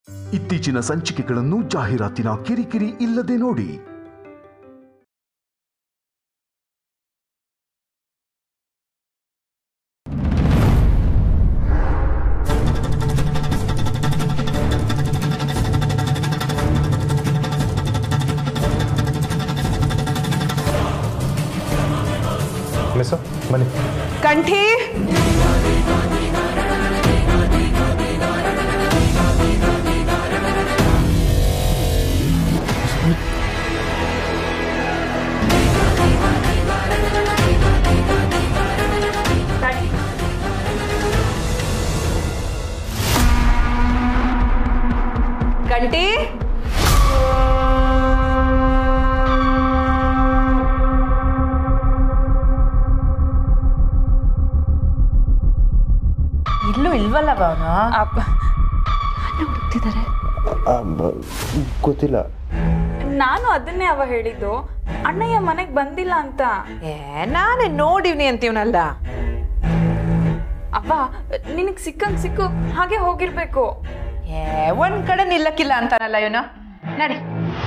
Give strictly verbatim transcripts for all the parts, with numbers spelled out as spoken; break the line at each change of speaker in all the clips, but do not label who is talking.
ಇತ್ತೀಚಿನ ಸಂಚಿಕೆಗಳನ್ನು ಜಾಹೀರಾತಿನ ಕಿರಿಕಿರಿ ಇಲ್ಲದೆ ನೋಡಿ.
ಮಿಸ್ಸು ಬನ್ನಿ.
ಕಂಠಿ ಕಂಠಿ ಇಲ್ಲೂ ಇಲ್ವಲ್ಲ ಭಾವನ. ಅಪ್ಪ ಹುಡುಕ್ತಿದ್ದಾರೆ.
ಗೊತ್ತಿಲ್ಲ.
ನಾನು ಅದನ್ನೇ ಅವ ಹೇಳಿದ್ದು, ಅಣ್ಣಯ್ಯ ಮನೆಗೆ ಬಂದಿಲ್ಲ ಅಂತ.
ಏ ನಾನೇ ನೋಡಿವ್ನಿ ಅಂತೀವನಲ್ಲ.
ಅಪ್ಪ ನಿನಗೆ ಸಿಕ್ಕಂಗ್ ಸಿಕ್ಕು ಹಾಗೆ ಹೋಗಿರ್ಬೇಕು.
ಏ ಒಂದ್ ಕಡೆ ನಿಲ್ಲಕ್ಕಿಲ್ಲ ಅಂತಾನಲ್ಲ ಇವನು. ನಡಿ.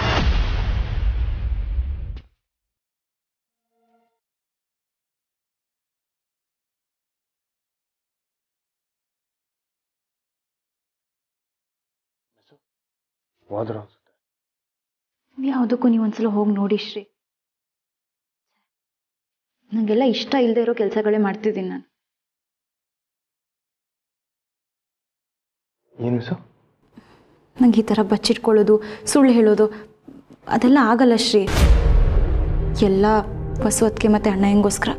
ಯಾವುದಕ್ಕೂ ನೀವು ಒಂದ್ಸಲ ಹೋಗಿ ನೋಡಿ ಶ್ರೀ. ನನಗೆಲ್ಲ ಇಷ್ಟ ಇಲ್ಲದೆ ಇರೋ ಕೆಲಸಗಳೇ ಮಾಡ್ತಿದ್ದೀನಿ ನಾನು.
ಏನು ಸರ್?
ನಂಗೆ ಈ ಥರ ಬಚ್ಚಿಟ್ಕೊಳ್ಳೋದು, ಸುಳ್ಳು ಹೇಳೋದು ಅದೆಲ್ಲ ಆಗಲ್ಲ ಶ್ರೀ. ಎಲ್ಲ ಬಸವತ್ಗೆ ಮತ್ತು ಅಣ್ಣಯ್ಯಂಗೋಸ್ಕರ.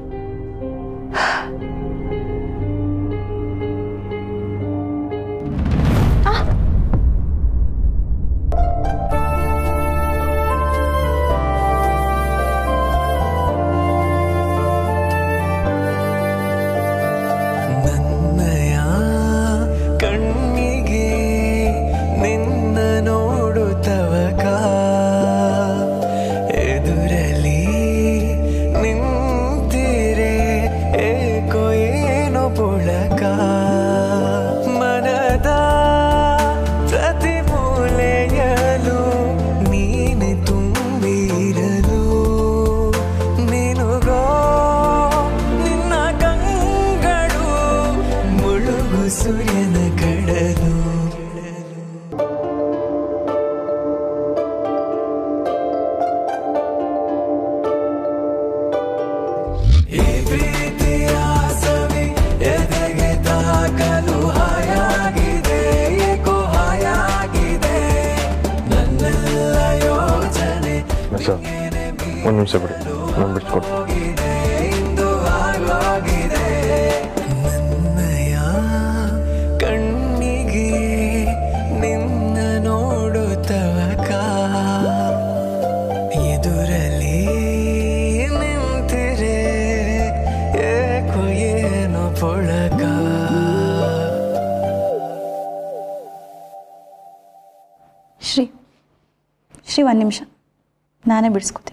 ಸೂರ್ಯನ ಕಡಲು ಈ ಪ್ರೀತಿಯ ಸವಿ ಎದೆಗೆ ತಾಕಲು ಹಾಯಾಗಿದೆ, ಏಕೋ ಹಾಯಾಗಿದೆ ನನ್ನೆಲ್ಲ ಯೋಚನೆ.
ಒಂದು ನಿಮಿಷ ಬಿಡಿ, ನಾನು ಬಿಡಿಸ್ಕೊಡ್ತೀನಿ.
ಇಂದು ಆಗೋಗಿದೆ ನನ್ನಯ ಕಣ್ಣಿಗೆ ನಿನ್ನ ನೋಡುತ್ತವಕ ಎದುರಲ್ಲಿ ನಿಂತಿರೆ ಏಕೋ ಏನೋ ಪೊಳಕ.
ಶ್ರೀ ಶ್ರೀ ಒಂದು ನಿಮಿಷ, ನಾನೇ ಬಿಡಿಸ್ಕೊತೀನಿ.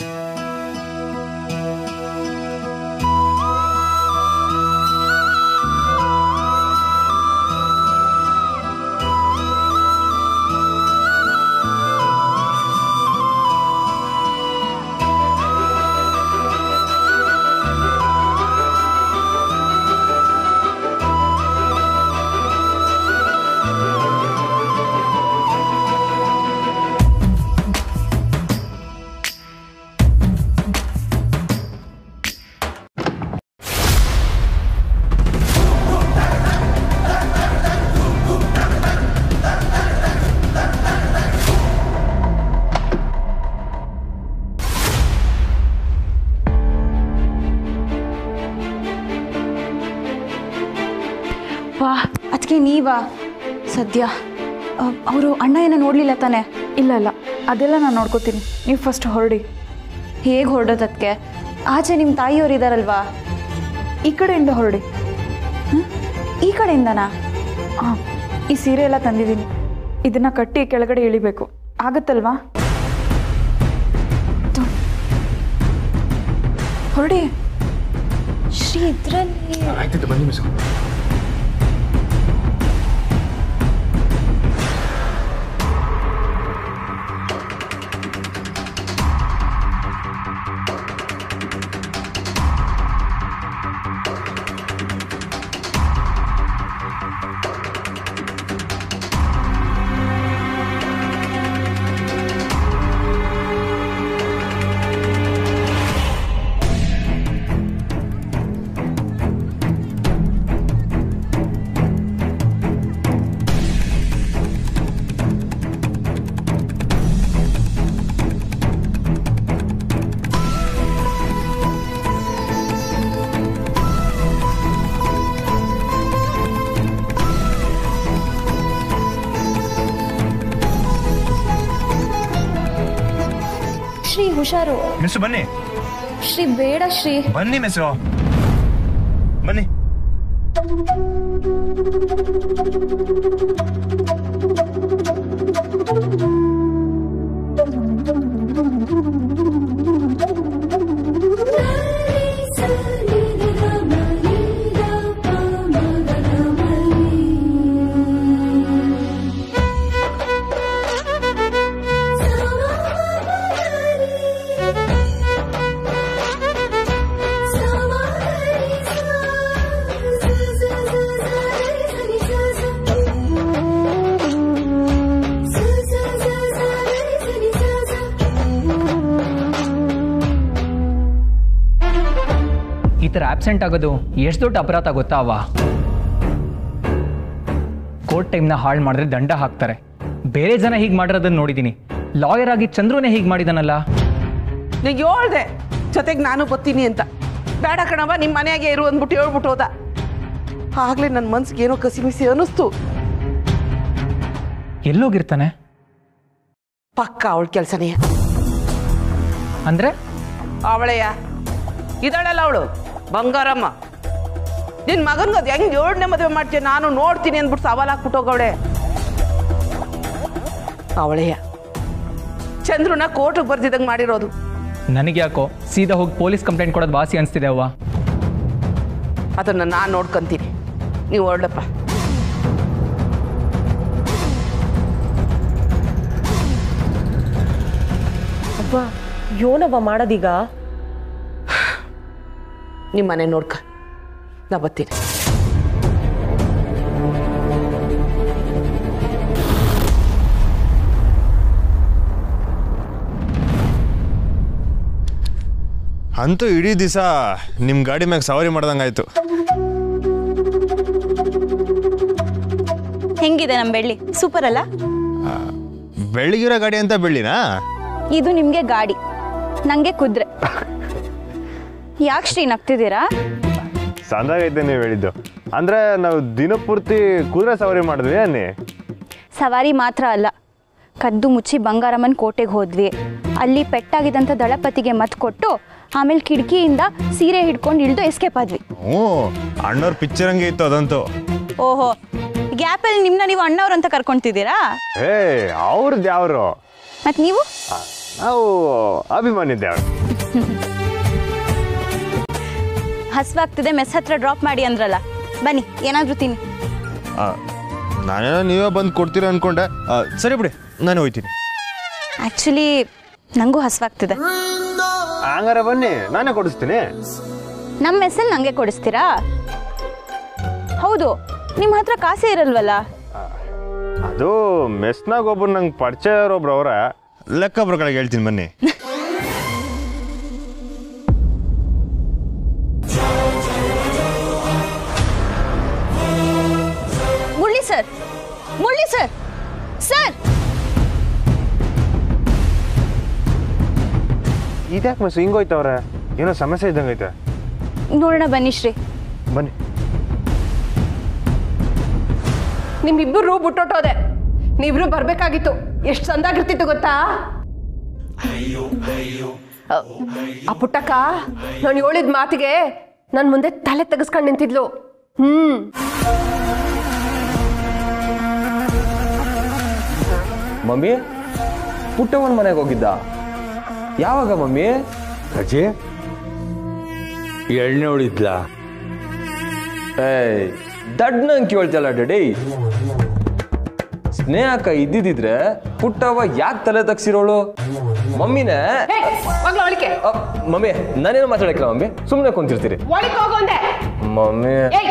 ವಾ ಅದಕ್ಕೆ ನೀವಾ ಸದ್ಯ ಅವರು ಅಣ್ಣ ಏನೋ ನೋಡಲಿಲ್ಲ ತಾನೆ?
ಇಲ್ಲ ಇಲ್ಲ, ಅದೆಲ್ಲ ನಾನು ನೋಡ್ಕೋತೀನಿ. ನೀವು ಫಸ್ಟ್ ಹೊರಡಿ.
ಹೇಗೆ ಹೊರಡೋದಕ್ಕೆ? ಆಚೆ ನಿಮ್ಮ ತಾಯಿಯವರು ಇದ್ದಾರಲ್ವಾ?
ಈ ಕಡೆಯಿಂದ ಹೊರಡಿ.
ಈ ಕಡೆಯಿಂದನಾ?
ಹಾಂ, ಈ ಸೀರೆ ಎಲ್ಲ ತಂದಿದ್ದೀನಿ. ಇದನ್ನು ಕಟ್ಟಿ ಕೆಳಗಡೆ ಇಳಿಬೇಕು. ಆಗತ್ತಲ್ವಾ? ಹೊರಡಿ.
ಶ್ರೀ ಇದ್ರಲ್ಲಿ
ಆಯ್ತು, ಬನ್ನಿ ಮಿಸ್.
ಹುಷಾರು.
ಮಿಸ್ಸು ಬನ್ನಿ.
ಶ್ರೀ ಬೇಡ ಶ್ರೀ.
ಬನ್ನಿ ಮಿಸ್ಸು ಬನ್ನಿ.
ಈ ಥರ ಆಬ್ಸೆಂಟ್ ಆಗೋದು ಎಷ್ಟು ದೊಡ್ಡ ಅಪರಾಧ ಗೊತ್ತಾ ಅವ? ಕೋರ್ಟ್ ಟೈಮ್ನ ಹಾಳು ಮಾಡಿದ್ರೆ ದಂಡ ಹಾಕ್ತಾರೆ. ಬೇರೆ ಜನ ಹೀಗೆ ಮಾಡಿರೋದನ್ನ ನೋಡಿದ್ದೀನಿ. ಲಾಯರ್ ಆಗಿ ಚಂದ್ರನೇ ಹೀಗೆ ಮಾಡಿದಾನಲ್ಲ.
ನೀವು ಹೇಳ್ದೆ ಜೊತೆಗೆ ನಾನು ಬರ್ತೀನಿ ಅಂತ. ಬೇಡ ಕಣವ, ನಿಮ್ಮ ಮನೆಯಾಗೆ ಇರು ಅಂದ್ಬಿಟ್ಟು ಹೇಳ್ಬಿಟ್ಟು ಹೋದ. ಆಗ್ಲೇ ನನ್ನ ಮನ್ಸಿಗೆ ಏನೋ ಕಸಿಮಿಸಿ ಅನ್ನಿಸ್ತು.
ಎಲ್ಲೋಗಿರ್ತಾನೆ?
ಪಕ್ಕ ಅವಳ ಕೆಲಸನೇ.
ಅಂದ್ರೆ
ಅವಳೆಯ ಇದಳಲ್ಲ ಅವಳು ಬಂಗಾರಮ್ಮ. ನಿನ್ನ ಮಗನ್ಗೆ ಅದು ಹೆಂಗೆ ಏಳನೇ ಮದುವೆ ಮಾಡ್ತೀಯ ನಾನು ನೋಡ್ತೀನಿ ಅಂದ್ಬಿಟ್ಟು ಸವಾಲು ಹಾಕ್ಬಿಟ್ಟೋಗವಳೆ. ಅವಳೆಯ ಚಂದ್ರನ ಕೋರ್ಟಿಗೆ ಬರ್ದಿದ್ದಂಗೆ ಮಾಡಿರೋದು.
ನನಗೆ ಯಾಕೋ ಸೀದಾ ಹೋಗಿ ಪೊಲೀಸ್ ಕಂಪ್ಲೇಂಟ್ ಕೊಡೋದು ವಾಸಿ ಅನಿಸ್ತಿದೆ ಅವ್ವ.
ಅದನ್ನು ನಾನು ನೋಡ್ಕೊಂತೀನಿ, ನೀವು ಹೊರಡಪ್ಪ.
ಅಬ್ಬಾ ಯೋನವ ಮಾಡೋದೀಗ?
ನಿಮ್ಮ ಮನೆ ನೋಡ್ಕ, ನಾ ಬರ್ತೀನಿ.
ಅಂತೂ ಇಡೀ ದಿವಸ ನಿಮ್ಮ ಗಾಡಿ ಮ್ಯಾಗ ಸವಾರಿ ಮಾಡ್ದಂಗಾಯ್ತು.
ಹೆಂಗಿದೆ ನಮ್ಮ ಬೆಳ್ಳಿ? ಸೂಪರ್ ಅಲ್ಲ?
ಬೆಳ್ಳಿಗಿರೋ ಗಾಡಿ ಅಂತ ಬೆಳ್ಳಿನಾ?
ಇದು ನಿಮಗೆ ಗಾಡಿ, ನನಗೆ ಕುದುರೆ. ಯಾಕೆ ಶ್ರೀ ನಗ್ತಿದ್ದೀರಾ?
ಸಂದಾಗೈತೆ ನೀವು ಹೇಳಿದ್ದು. ಅಂದರೆ ನಾವು ದಿನಪೂರ್ತಿ ಕುದುರೆ ಸವಾರಿ ಮಾಡಿದ್ವಿ ಅನ್ನಿ.
ಸವಾರಿ ಮಾತ್ರ ಅಲ್ಲ, ಕದ್ದು ಮುಚ್ಚಿ ಬಂಗಾರಮ್ಮನ ಕೋಟೆಗೆ ಹೋದ್ವಿ. ಅಲ್ಲಿ ಪೆಟ್ಟಾಗಿದ್ದಂಥ ದಳಪತಿಗೆ ಮತ್ ಕೊಟ್ಟು ಆಮೇಲೆ ಕಿಟಕಿಯಿಂದ ಸೀರೆ ಹಿಡ್ಕೊಂಡು ಇಳಿದು ಎಸ್ಕೇಪ್ ಆದ್ವಿ.
ಹ್ಞೂ, ಅಣ್ಣವ್ರ ಪಿಕ್ಚರ್ ಹಂಗೆ ಇತ್ತು ಅದಂತೂ.
ಓಹೋ, ಗ್ಯಾಪಲ್ಲಿ ನಿಮ್ಮನ್ನ ನೀವು ಅಣ್ಣವ್ರು ಅಂತ ಕರ್ಕೊಂತಿದ್ದೀರಾ?
ಏ ಅವ್ರದ್ದು ಯಾವ್ರು?
ಮತ್ತು ನೀವು?
ನಾವು ಅಭಿಮಾನಿದ್ದೇವೆ.
ಹಸ್ವಾಗ್ತಿದೆ, ಮೆಸ್ ಹತ್ರ ಡ್ರಾಪ್ ಮಾಡಿ ಅಂದ್ರಲ್ಲ, ಬನ್ನಿ ಏನಾದರೂ ತಿನ್ನಿ.
ನಾನೇನೋ ನೀವೇ ಬಂದು ಕೊಡ್ತೀರ ಅನ್ಕೊಂಡೆ. ಸರಿ ಬಿಡಿ, ನಾನು ಹೋಯ್ತೀನಿ.
ಆ್ಯಕ್ಚುಲಿ ನನಗೂ ಹಸ್ವಾಗ್ತಿದೆ.
ಹಂಗಾರೆ ಬನ್ನಿ, ನಾನೇ ಕೊಡಿಸ್ತೀನಿ.
ನಮ್ಮ ಮೆಸ್ಸಲ್ಲಿ ನನಗೆ ಕೊಡಿಸ್ತೀರಾ? ಹೌದು, ನಿಮ್ಮ ಹತ್ರ ಕಾಸೇ ಇರಲ್ವಲ್ಲ?
ಅದು ಮೆಸ್ನಾಗ ಒಬ್ರು ನಂಗೆ ಪರಿಚಯ ಇರೋಬ್ರು ಅವರ ಲೆಕ್ಕ ಪ್ರಕಾರ ಹೇಳ್ತೀನಿ ಬನ್ನಿ.
Murali sir, Murali sir, sir
ಇದ್ಯಾಕೆ ಮೆಸ್ ಹಿಂಗೋಯ್ತವ್ರೆ? ಏನೋ ಸಮಸ್ಯೆ ಇದ್ದಂಗೈತೆ.
ನೋಡೋಣ ಬನ್ನಿ ಶ್ರೀ.
ಬನ್ನಿ.
ನಿಮ್ಮಿಬ್ಬರು ಬಿಟ್ಟೊಟ್ಟೋದೆ. ನೀವಿಬ್ರು ಬರ್ಬೇಕಾಗಿತ್ತು, ಎಷ್ಟು ಚಂದಾಗಿರ್ತಿತ್ತು ಗೊತ್ತಾ? ಆ ಪುಟ್ಟಕ್ಕ ನಾನು ಹೇಳಿದ ಮಾತಿಗೆ ನನ್ನ ಮುಂದೆ ತಲೆ ತೆಗೆಸ್ಕೊಂಡು ನಿಂತಿದ್ಲು. ಹ್ಮ್
ಮಮ್ಮಿ, ಪುಟ್ಟವನ ಮನೆಗೆ ಹೋಗಿದ್ದ? ಯಾವಾಗ ಮಮ್ಮಿ?
ರಜೆ ಎಣ್ಣೆ ಹೊಡಿದ್ಲ?
ಏಯ್ ದಡ್ನಂಗೆ ಕೇಳ್ತಲ್ಲ ಡಡಿ. ಸ್ನೇಹಕ ಇದ್ದಿದ್ರೆ ಪುಟ್ಟವ ಯಾಕೆ ತಲೆ ತಗ್ಸಿರೋಳು? ಮಮ್ಮಿನೇ ಮಮ್ಮಿ, ನಾನೇನು ಮಾತಾಡಕ್ಕಿಲ್ಲ ಮಮ್ಮಿ, ಸುಮ್ಮನೆ ಕುಂತಿರ್ತೀರಿ. ಮಮ್ಮಿ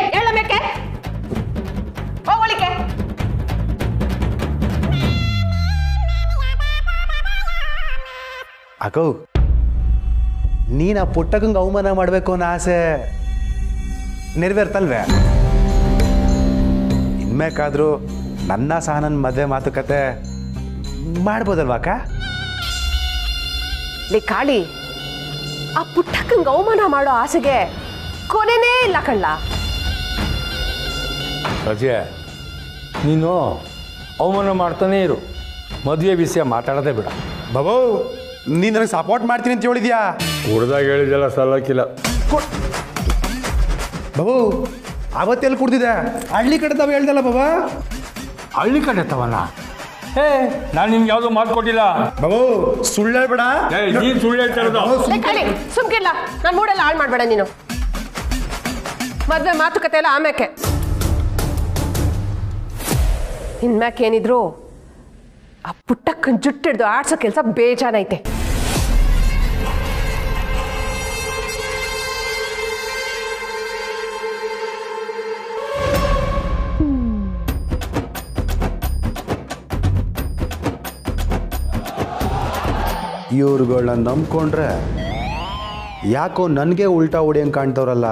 ಅಕೋ, ನೀನು ಆ ಪುಟ್ಟಗಂಗೆ ಅವಮಾನ ಮಾಡಬೇಕು ಅನ್ನೋ ಆಸೆ ನೆರವೇರ್ತಲ್ವೇ? ಇನ್ಮೇಕಾದ್ರೂ ನನ್ನ ಸಹ ನನ್ನ ಮದುವೆ ಮಾತುಕತೆ ಮಾಡ್ಬೋದಲ್ವಾ ಅಕ್ಕ?
ಲೇ ಕಾಳಿ, ಆ ಪುಟ್ಟಕ್ಕಂಗೆ ಅವಮಾನ ಮಾಡೋ ಆಸೆಗೆ ಕೊನೆನೇ ಇಲ್ಲ ಕಳ್ಳ.
ರಜೆ, ನೀನು ಅವಮಾನ ಮಾಡ್ತಾನೇ ಇರು, ಮದುವೆ ವಿಷಯ ಮಾತಾಡೋದೇ ಬಿಡ.
ಬಾಬು,
ನೀನು ನನಗೆ ಸಪೋರ್ಟ್ ಮಾಡ್ತೀನಿ ಅಂತ ಹೇಳಿದ್ಯಾ?
ಹುಡ್ದಾಗ ಹೇಳಿದೆಲ್ಲ ಸಲ್ಲಕ್ಕಿಲ್ಲ.
ಬಾಬು ಅವತ್ತೆಲ್ಲಿ ಕುಡ್ದಿದೆ? ಹಳ್ಳಿ ಕಡೆ ತಾವು ಹೇಳ್ದಲ್ಲ ಬಾಬಾ.
ಹಳ್ಳಿ ಕಡೆ ತವಲ್ಲ. ಏ ನಾನು ನಿಮ್ಗೆ ಯಾವುದೋ ಮಾತು ಕೊಟ್ಟಿಲ್ಲ
ಬಾಬು. ಸುಳ್ಳು ಹೇಳ್ಬೇಡ.
ನೀನು ಸುಳ್ಳು ಹೇಳ್ತಾ ಇರೋದು.
ಸುಮ್ಕಿಲ್ಲ, ನಾನು ಮೂಡೆಲ್ಲ ಹಾಳು ಮಾಡಬೇಡ ನೀನು. ಮದುವೆ ಮಾತುಕತೆ ಎಲ್ಲ ಆಮ್ಯಾಕೆ. ಇನ್ಮ್ಯಾಕೆ ಏನಿದ್ರು ಆ ಪುಟ್ಟಕ್ಕನ ಜುಟ್ಟಿಡ್ದು ಆಡ್ಸೋ ಕೆಲಸ ಬೇಜಾನೈತೆ.
ಇವ್ರುಗಳನ್ನ ನಂಬ್ಕೊಂಡ್ರೆ ಯಾಕೋ ನನಗೆ ಉಲ್ಟಾ ಹೊಡಿಯಂಗೆ ಕಾಣ್ತವ್ರಲ್ಲ.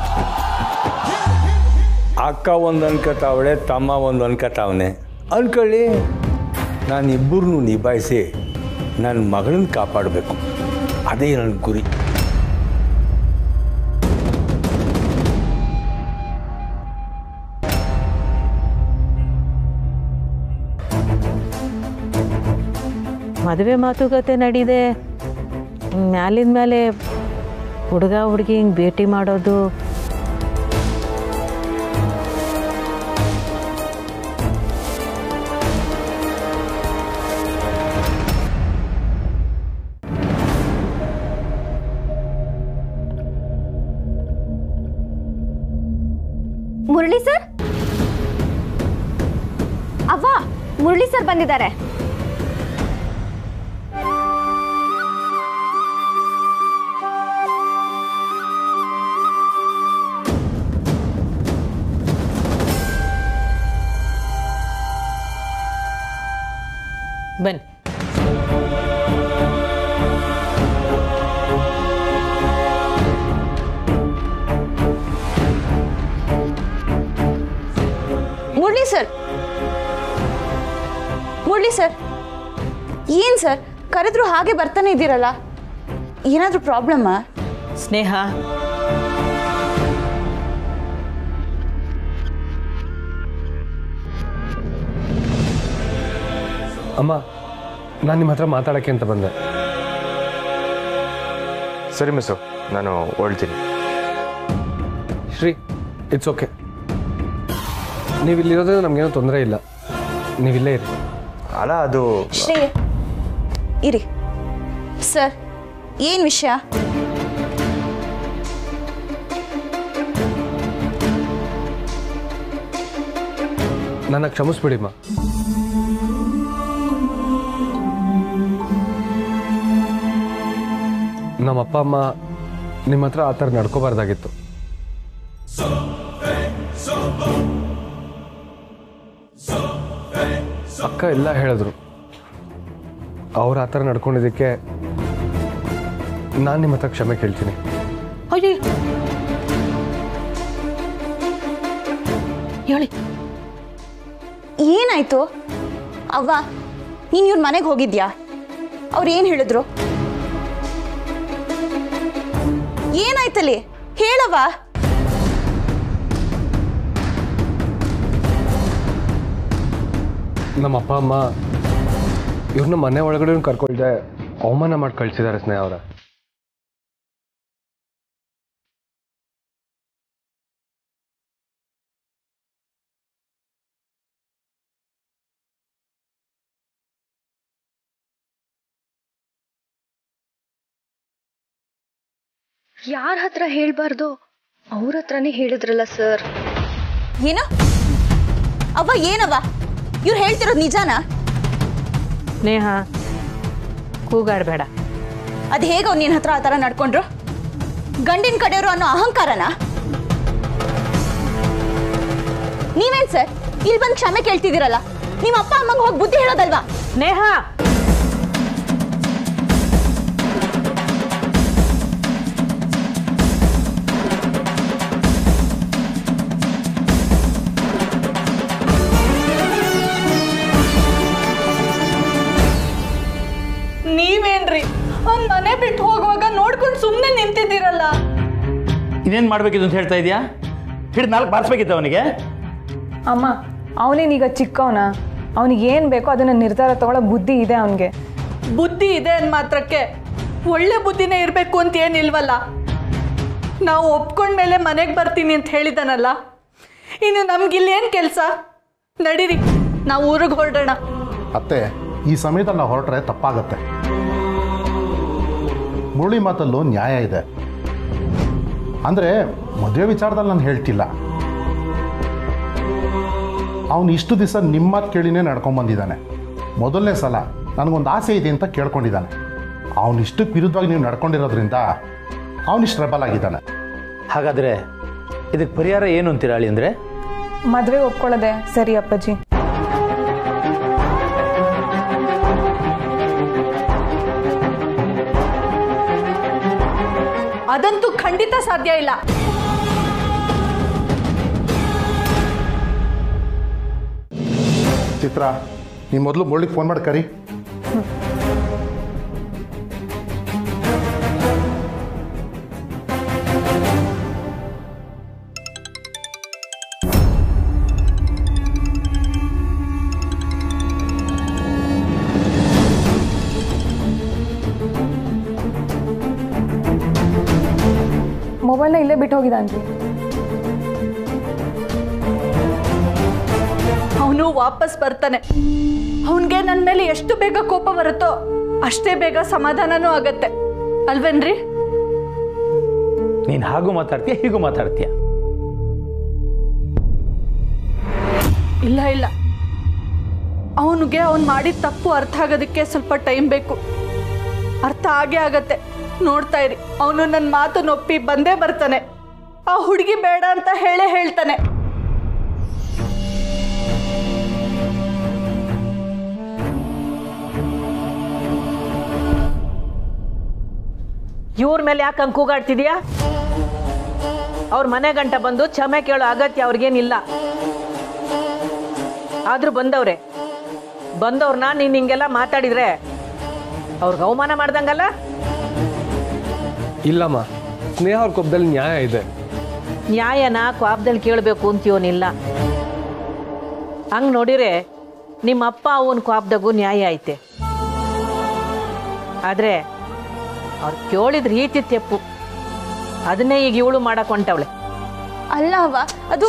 ಅಕ್ಕ ಒಂದು ಅನ್ಕೋತಾವಳೆ, ತಮ್ಮ ಒಂದು ಅನ್ಕೋತಾವನೆ. ಅನ್ಕೊಳ್ಳಿ, ನಾನು ಇಬ್ಬರನ್ನೂ ನಿಭಾಯಿಸಿ ನನ್ನ ಮಗಳನ್ನ ಕಾಪಾಡಬೇಕು. ಅದೇ ನನ್ನ ಗುರಿ.
ಮದುವೆ ಮಾತುಕತೆ ನಡೀದೆ, ಮ್ಯಾಲಿನ ಮೇಲೆ ಹುಡುಗ ಹುಡುಗಿ ಹಿಂಗೆ ಭೇಟಿ ಮಾಡೋದು
ಮುರಳಿ ಸರ್, ಅವ್ವ ಮುರಳಿ ಸರ್ ಬಂದಿದ್ದಾರೆ.
ಬನ್ನಿ.
ಮುರಳಿ ಸರ್, ಮುರಳಿ ಸರ್, ಏನ್ ಸರ್ ಕರೆದ್ರು ಹಾಗೆ ಬರ್ತಾನೆ ಇದ್ದೀರಲ್ಲ, ಏನಾದ್ರೂ ಪ್ರಾಬ್ಲಮ್ಮಾ?
ಸ್ನೇಹ,
ಅಮ್ಮ, ನಾನು ನಿಮ್ಮ ಹತ್ರ ಮಾತಾಡೋಕ್ಕೆ ಅಂತ ಬಂದೆ.
ಸರಿ ಮಿಸ್ಸು, ನಾನು ಹೊಳ್ತೀನಿ.
Shri, it's okay. ನೀವು ಇಲ್ಲಿರೋದ್ರಿಂದ ನಮಗೇನೋ ತೊಂದರೆ ಇಲ್ಲ. ನೀವಿಲ್ಲೇ ಇರಿ.
ಅಲ್ಲ, ಅದು
ಶ್ರೀ ಇರಿ. ಸರ್, ಏನು ವಿಷಯ?
ನನ್ನ ಕ್ಷಮಿಸ್ಬಿಡಿಮ್ಮ. ನಮ್ಮ ಅಪ್ಪ ಅಮ್ಮ ನಿಮ್ಮ ಹತ್ರ ಆ ಥರ ನಡ್ಕೋಬಾರ್ದಾಗಿತ್ತು. ಅಕ್ಕ ಎಲ್ಲ ಹೇಳಿದ್ರು. ಅವ್ರು ಆ ಥರ ನಡ್ಕೊಂಡಿದ್ದಕ್ಕೆ ನಾನು ನಿಮ್ಮ ಹತ್ರ ಕ್ಷಮೆ ಕೇಳ್ತೀನಿ.
ಅಯ್ಯೋ, ಹೇಳಿ
ಏನಾಯ್ತು? ಅವ್ವ, ನೀನು ಇವ್ರ ಮನೆಗೆ ಹೋಗಿದ್ಯಾ? ಅವ್ರು ಏನು ಹೇಳಿದ್ರು? ಏನಾಯ್ತಲ್ಲಿ ಹೇಳವ್ವ.
ನಮ್ಮ ಅಪ್ಪ ಅಮ್ಮ ಇವ್ರನ್ನ ಮನೆ ಒಳಗಡೆ ಕರ್ಕೊಳ್ದೆ ಅವಮಾನ ಮಾಡಿ ಕಳಿಸಿದ್ದಾರೆ ಸ್ನೇಹ ಅವರ.
ಯಾರ ಹತ್ರ ಹೇಳ್ಬಾರ್ದು ಅವ್ರ ಹತ್ರನೇ ಹೇಳಿದ್ರಲ್ಲ ಸರ್.
ಏನು ಅವ್ವ? ಏನವ್ವ ಇವ್ರು ಹೇಳ್ತಿರೋದು ನಿಜಾನಾ?
ಸ್ನೇಹ, ಕೂಗಾಡಬೇಡ.
ಅದು ಹೇಗೆ ಅವ್ರು ನಿನ್ನ ಹತ್ರ ಆ ಥರ ನಡ್ಕೊಂಡ್ರು? ಗಂಡಿನ ಕಡೆಯವರು ಅನ್ನೋ ಅಹಂಕಾರನ? ನೀವೇನ್ ಸರ್ ಇಲ್ಲಿ ಬಂದು ಕ್ಷಮೆ ಕೇಳ್ತಿದ್ದೀರಲ್ಲ? ನಿಮ್ಮ ಅಪ್ಪ ಅಮ್ಮಂಗೆ ಹೋಗಿ ಬುದ್ಧಿ ಹೇಳೋದಲ್ವಾ?
ಸ್ನೇಹ,
ನೀವೇನ್ರಿ ಅವ್ನ್ ಮನೆ ಬಿಟ್ಟು ಹೋಗುವಾಗ ನೋಡ್ಕೊಂಡು ಸುಮ್ಮನೆ ನಿಂತಿದ್ದೀರಲ್ಲ?
ಇನ್ನೇನು ಮಾಡ್ಬೇಕಿದ್ದು ಅಂತ ಹೇಳ್ತಾ ಇದೆಯಾ? ಹಿಡಿದು ನಾಲ್ಕು ಬಾರಿಸ್ಬೇಕಿತ್ತು ಅವನಿಗೆ.
ಅಮ್ಮ, ಅವನೇನೀಗ ಚಿಕ್ಕವನ, ಅವನಿಗೆ ಏನು ಬೇಕೋ ಅದನ್ನ ನಿರ್ಧಾರ ತಗೊಳ್ಳೋ ಬುದ್ಧಿ ಇದೆ ಅವನಿಗೆ.
ಬುದ್ಧಿ ಇದೆ ಅನ್ ಮಾತ್ರಕ್ಕೆ ಒಳ್ಳೆ ಬುದ್ಧಿನೇ ಇರಬೇಕು ಅಂತ ಏನಿಲ್ವಲ್ಲ. ನಾವು ಒಪ್ಕೊಂಡ್ಮೇಲೆ ಮನೆಗೆ ಬರ್ತೀನಿ ಅಂತ ಹೇಳಿದಾನಲ್ಲ, ಇನ್ನು ನಮ್ಗಿಲ್ಲೇನು ಕೆಲಸ? ನಡೀರಿ, ನಾವು ಊರಿಗೆ ಹೊರಡೋಣ.
ಅತ್ತೆ, ಈ ಸಮಯದಲ್ಲಿ ನಾವು ಹೊರಟ್ರೆ ತಪ್ಪಾಗತ್ತೆ. ಮುರಳಿ ಮಾತಲ್ಲೂ ನ್ಯಾಯ ಇದೆ. ಅಂದರೆ ಮದುವೆ ವಿಚಾರದಲ್ಲಿ ನಾನು ಹೇಳ್ತಿಲ್ಲ. ಅವನು ಇಷ್ಟು ದಿವಸ ನಿಮ್ಮ ಮಾತು ಕೇಳಿನೇ ನಡ್ಕೊಂಬಂದಿದ್ದಾನೆ. ಮೊದಲನೇ ಸಲ ನನಗೊಂದು ಆಸೆ ಇದೆ ಅಂತ ಕೇಳ್ಕೊಂಡಿದ್ದಾನೆ. ಅವನಿಷ್ಟಕ್ಕೆ ವಿರುದ್ಧವಾಗಿ ನೀವು ನಡ್ಕೊಂಡಿರೋದ್ರಿಂದ ಅವನಿಷ್ಟು ರೆಬಲ್ ಆಗಿದ್ದಾನೆ.
ಹಾಗಾದರೆ ಇದಕ್ಕೆ ಪರಿಹಾರ ಏನು ಅಂತೀರಾ ಅಳಿ? ಅಂದರೆ
ಮದುವೆ ಒಪ್ಕೊಳ್ಳೋದೆ ಸರಿ ಅಪ್ಪಾಜಿ.
ಅದಂತೂ ಖಂಡಿತ ಸಾಧ್ಯ ಇಲ್ಲ.
ಚಿತ್ರ, ನೀವು ಮೊದಲು ಮುರಳಿಗೆ ಫೋನ್ ಮಾಡಿ ಕರಿ.
ಮೊಬೈಲ್ನ ಇಲ್ಲೇ ಬಿಟ್ಟು ಹೋಗಿದ್ದಾನ್ರಿ.
ಅವನು ವಾಪಸ್ ಬರ್ತಾನೆ. ಅವನಿಗೆ ನನ್ನ ಮೇಲೆ ಎಷ್ಟು ಬೇಗ ಕೋಪ ಬರುತ್ತೋ ಅಷ್ಟೇ ಬೇಗ ಸಮಾಧಾನನೂ ಆಗತ್ತೆ ಅಲ್ವೇನ್ರಿ?
ನೀನು ಹಾಗೂ ಮಾತಾಡ್ತೀಯ, ಹೀಗೂ ಮಾತಾಡ್ತೀಯ.
ಇಲ್ಲ ಇಲ್ಲ, ಅವನಿಗೆ ಅವನು ಮಾಡಿದ ತಪ್ಪು ಅರ್ಥ ಆಗೋದಕ್ಕೆ ಸ್ವಲ್ಪ ಟೈಮ್ ಬೇಕು. ಅರ್ಥ ಆಗೇ ಆಗತ್ತೆ, ನೋಡ್ತಾ ಇರಿ. ಅವನು ನನ್ನ ಮಾತು ನೊಪ್ಪಿ ಬಂದೇ ಬರ್ತಾನೆ. ಆ ಹುಡುಗಿ ಬೇಡ ಅಂತ ಹೇಳೇ ಹೇಳ್ತಾನೆ.
ಇವ್ರ ಮೇಲೆ ಯಾಕೆ ಹಂಗೆ ಕೂಗಾಡ್ತಿದ್ಯಾ? ಅವ್ರ ಮನೆ ಗಂಟ ಬಂದು ಕ್ಷಮೆ ಕೇಳೋ ಅಗತ್ಯ ಅವ್ರಿಗೇನಿಲ್ಲ. ಆದ್ರೂ ಬಂದವ್ರೆ, ಬಂದವ್ರನ್ನ ನೀನು ಹಿಂಗೆಲ್ಲ ಮಾತಾಡಿದ್ರೆ ಅವ್ರಿಗೆ ಅವಮಾನ ಮಾಡ್ದಂಗಲ್ಲ?
ಇಲ್ಲಮ್ಮ, ಸ್ನೇಹ ಅವ್ರ ಕೋಪದಲ್ಲಿ ನ್ಯಾಯ ಇದೆ.
ನ್ಯಾಯನ ಕೋಪದಲ್ಲಿ ಕೇಳಬೇಕು ಅಂತೀವನಿಲ್ಲ. ಹಂಗೆ ನೋಡಿರೆ ನಿಮ್ಮ ಅಪ್ಪ ಅವನ ಕೋಪದಾಗೂ ನ್ಯಾಯ ಐತೆ. ಆದರೆ ಅವ್ರು ಕೇಳಿದ ರೀತಿ ತೆಪ್ಪು. ಅದನ್ನೇ ಈಗ ಇವಳು ಮಾಡಕ್ ಹೊಂಟವಳೆ.
ಅಲ್ಲ ಅವ್ವ, ಅದು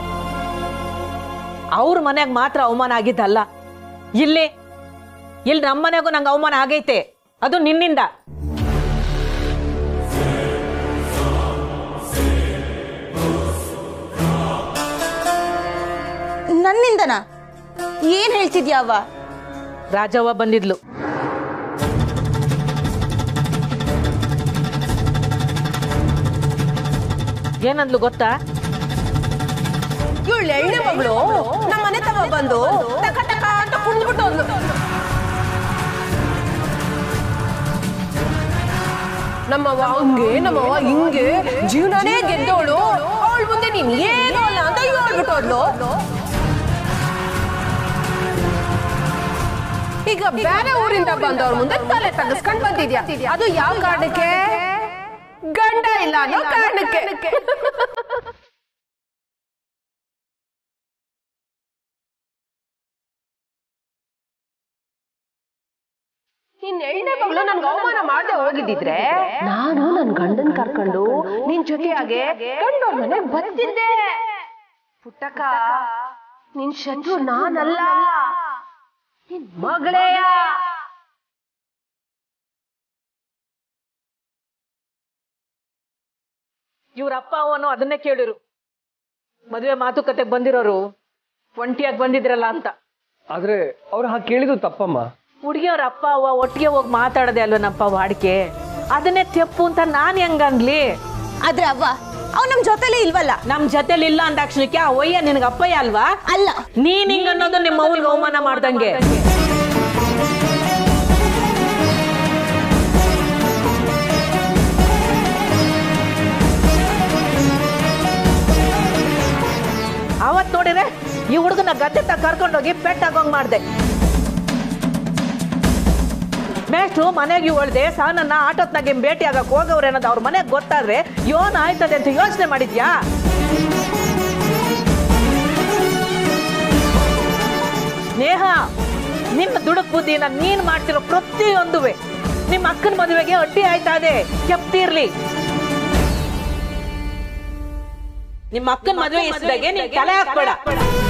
ಅವ್ರ ಮನೆಗೆ ಮಾತ್ರ ಅವಮಾನ ಆಗಿದ್ದಲ್ಲ, ಇಲ್ಲಿ ಇಲ್ಲಿ ನಮ್ಮ ಮನೆಗೂ ನಂಗೆ ಅವಮಾನ ಆಗೈತೆ. ಅದು ನಿನ್ನಿಂದ.
ನನ್ನಿಂದನಾ? ಏನ್ ಹೇಳ್ತಿದ್ಯಾ ಅವ್ವ?
ರಾಜವ್ವ ಬಂದಿದ್ಲು. ಏನಂದ್ಲು ಗೊತ್ತಾ?
ಇವಳು ಎಣ್ಣೆ ಮಗಳು ನಮ್ಮ ಮನೆ ತವ ಬಂದು ಟಕ ಟಕ ಅಂತ ಕುಣ್ಬಿಟ್ಟು ಹೋದ್ಲು. ನಮ್ಮವ್ವ ಹಂಗೆ ನಮ್ಮವ್ವ ಹಿಂಗೆ ಜೀವನನೇ ಗೆದ್ದವಳು. ಅವಳ ಮುಂದೆ ನೀನ್ ಏನೋ ಅಲ್ಲ ಅಂತ ಹೇಳ್ಬಿಟ್ಟು ಹೋದ್ಲು. ಈಗ ಬೇರೆ ಊರಿಂದ ಬಂದವ್ರ ಮುಂದೆ ತಲೆ ತಗಸ್ಕೊಂಡ್ ಬಂದಿದ್ಯಾ. ಅದು ಯಾವ ಕಾರಣಕ್ಕೆ? ಗಂಡ ಇಲ್ಲ ಅನ್ನೋ ಕಾರಣಕ್ಕೆ. ನಿನ್ ಎಣ್ಣೆ ಮಗಳು ನನ್ಗೆ ಅವಮಾನ ಮಾಡದೆ ಹೋಗಿದ್ದಿದ್ರೆ ನಾನು ನನ್ ಗಂಡನ್ ಕರ್ಕೊಂಡು ನಿನ್ ಜೊತೆಯಾಗೆ ಗಂಡೋರ್ ಮನೆಗ್ ಬರ್ತಿದ್ದೆ. ಪುಟ್ಟಕ್ಕ, ನಿನ್ ಶತ್ರು ನಾನಲ್ಲ, ನಿನ್ ಮಗಳೇಯ.
ಇವ್ರ ಅಪ್ಪ ಅವನು ಅದನ್ನೇ ಕೇಳಿರು. ಮದುವೆ ಮಾತುಕತೆಗೆ ಬಂದಿರೋರು ಒಂಟಿಯಾಗಿ ಬಂದಿದ್ರಲ್ಲ ಅಂತ.
ಆದ್ರೆ ಅವ್ರು ಹಾಗೆ ಕೇಳಿದ್ದು ತಪ್ಪಮ್ಮ.
ಹುಡುಗಿಯವ್ರ ಅಪ್ಪ ಅವ್ವ ಒಟ್ಟಿಗೆ ಹೋಗಿ ಮಾತಾಡದೆ ಅಲ್ವೇನಪ್ಪ ವಾಡಿಕೆ. ಅದನ್ನೇ ತೆಪ್ಪು ಅಂತ ನಾನು ಹೆಂಗನ್ಲಿ?
ಆದ್ರೆ ಅವ್ವ, ಅವ್ ನಮ್ ಜೊತೆಲಿ ಇಲ್ವಲ್ಲ.
ನಮ್ ಜೊತೆಲಿ ಇಲ್ಲ ಅಂದಾಕ್ಷಣಕ್ಕೆ ಆ ಒಯ್ಯ ನಿನಗೆ ಅಪ್ಪಯ್ಯ ಅಲ್ವಾ?
ಅಲ್ಲ,
ನೀನ್ ಹಿಂಗ ಅನ್ನೋದು ನಿಮ್ಮ ಅವ್ನಿಗೆ ಅವಮಾನ ಮಾಡ್ದಂಗೆ. ಅವತ್ ನೋಡಿದ್ರೆ ಈ ಹುಡುಗನ ಗದ್ದೆ ತ ಕರ್ಕೊಂಡೋಗಿ ಪೆಟ್ಟಾಗೋಂಗ್ ಮಾಡ್ದೆ. ಮೇಷ್ಟ್ರು ಮನೆಗೆ ಒಳ್ದೆ ಸಾನನ್ನ ಆಟೋತ್ನಾಗೆ ಭೇಟಿ ಆಗಕ್ಕೆ ಹೋಗವ್ರೆ ಅನ್ನೋದು ಅವ್ರ ಮನೆಗೆ ಗೊತ್ತಾದ್ರೆ ಯೋನ್ ಆಯ್ತದೆ ಅಂತ ಯೋಚನೆ ಮಾಡಿದ್ಯಾ? ಸ್ನೇಹ, ನಿನ್ನ ದುಡುಕ್ ಬುದ್ಧಿನ ನೀನ್ ಮಾಡ್ತಿರೋ ಪ್ರತಿಯೊಂದುವೆ ನಿಮ್ಮ ಅಕ್ಕನ ಮದುವೆಗೆ ಅಡ್ಡಿ ಆಯ್ತಾ ಇದೆ ಕೆಪ್ತಿರ್ಲಿ. ನಿಮ್ಮ ಅಕ್ಕನ ಮದುವೆ ಇಸ್ದಾಗೆ ನೀನ್ ತಲೆ ಹಾಕ್ಬೇಡ.